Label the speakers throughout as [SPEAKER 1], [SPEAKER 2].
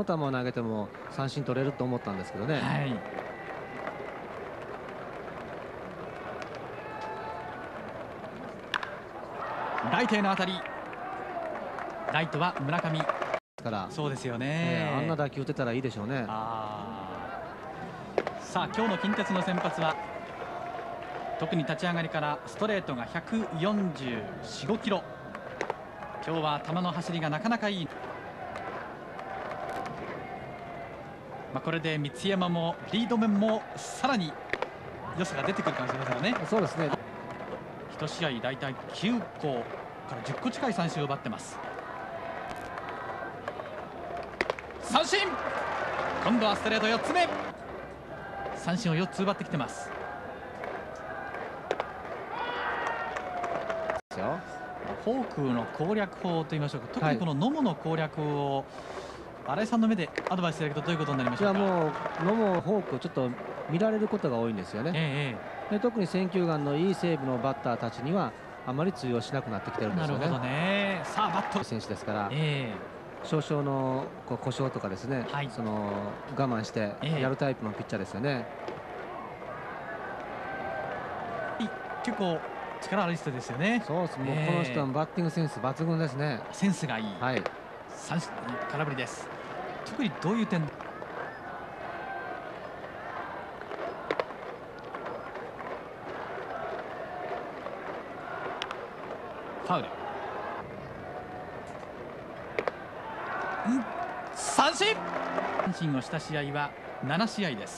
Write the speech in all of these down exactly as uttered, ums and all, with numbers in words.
[SPEAKER 1] の球を投げても三振取れると思ったんですけどね。
[SPEAKER 2] はい、ライトへの当たり、ライトは村上
[SPEAKER 1] から、
[SPEAKER 2] そうですよね、
[SPEAKER 1] えー、あんな打球打てたらいいでしょうね。
[SPEAKER 2] あさあ今日の近鉄の先発は特に立ち上がりからストレートがひゃくよんじゅうよん、ごキロ。今日は球の走りがなかなかいい。まあこれで三山もリード面もさらに良さが出てくるかもしれませんね。
[SPEAKER 1] そうですね。
[SPEAKER 2] いち試合だいたいきゅうこからじゅっこ近い三振を奪ってます。三振、今度はストレートよっつめ、三振をよっつ奪ってきてます。フォークの攻略法といいましょうか、特にこの野茂の攻略を新井さんの目でアドバイスいただくとどういうことになりましょうか。
[SPEAKER 1] いやもう野茂フォークをちょっと見られることが多いんですよね。ええ、で特に選球眼のいい西武のバッターたちにはあまり通用しなくなってきてるんですよね。
[SPEAKER 2] なるほどね。さあバット
[SPEAKER 1] 選手ですから、
[SPEAKER 2] え
[SPEAKER 1] え、少々のこう故障とかですね、はい、その我慢してやるタイプのピッチャーですよね。
[SPEAKER 2] え、結構力ある人ですよね。
[SPEAKER 1] そうです。もうこの人はバッティングセンス抜群ですね。
[SPEAKER 2] センスがいい。
[SPEAKER 1] はい。
[SPEAKER 2] 三振、空振りです。特にどういう点？ファウル。ん、三振。三振をした試合はななしあいです。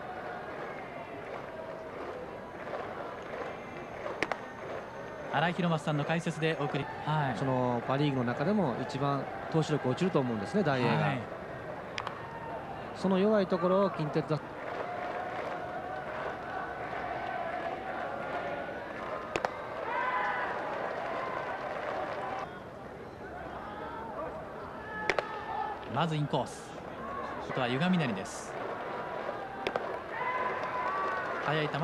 [SPEAKER 2] 新井博正さんの解説でお送り、はい、
[SPEAKER 1] そのパ・リーグの中でも一番投手力落ちると思うんですね、大栄が、はい、その弱いところを近鉄だ。
[SPEAKER 2] まずインコース、あとは湯上成です。速い球、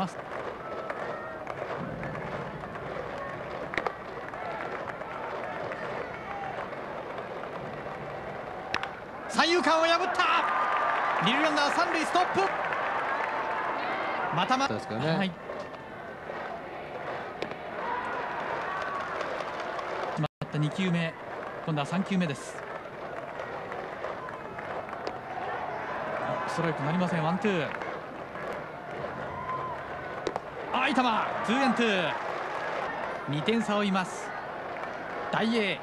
[SPEAKER 2] 三遊間を破った。二塁ランナー三塁ストップ。またまたですけどね。はい、決まったにきゅうめ、今度はさんきゅうめです。ストライクなりません。ワンツー、あいい球、ツーエンツー、にてん差を追います。大栄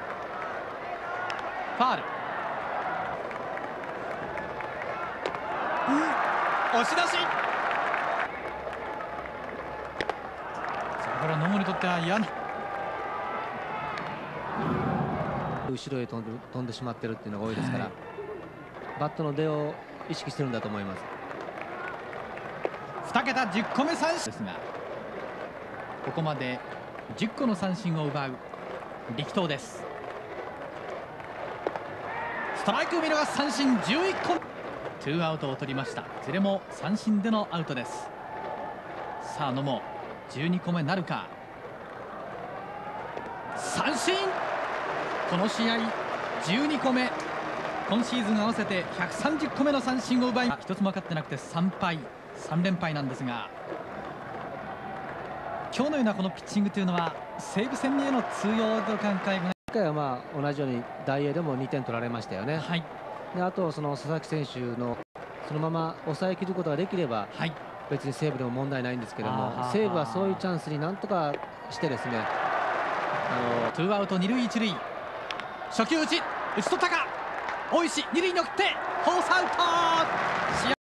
[SPEAKER 2] ファール、押し出し。さあこれは野茂にとっては嫌な、
[SPEAKER 1] 後ろへ飛んで飛んでしまってるっていうのが多いですから、はい、バットの出を意識してるんだと思います。
[SPEAKER 2] にけたじゅっこめ三振ですが、ここまでじゅっこの三振を奪う力投です。ストライク見逃し三振じゅういっこ、ツーアウトを取りました。いずれも三振でのアウトです。さあ野茂じゅうにこめなるか。三振、この試合じゅうにこめ、今シーズン合わせてひゃくさんじゅっこめの三振を奪い、一つも分かってなくてさんぱいさんれんぱいなんですが、今日のようなこのピッチングというのは西武戦への通用と考え、
[SPEAKER 1] 今回はまあ同じように大栄でもにてん取られましたよね。
[SPEAKER 2] はい、
[SPEAKER 1] であとその佐々木選手のそのまま抑えきることができれば、はい、別に西武でも問題ないんですけども、西武はそういうチャンスになんとかしてですね、
[SPEAKER 2] あのツーアウト二塁一塁、初球打ち打ち取ったか、大石二塁に送ってフォースアウト。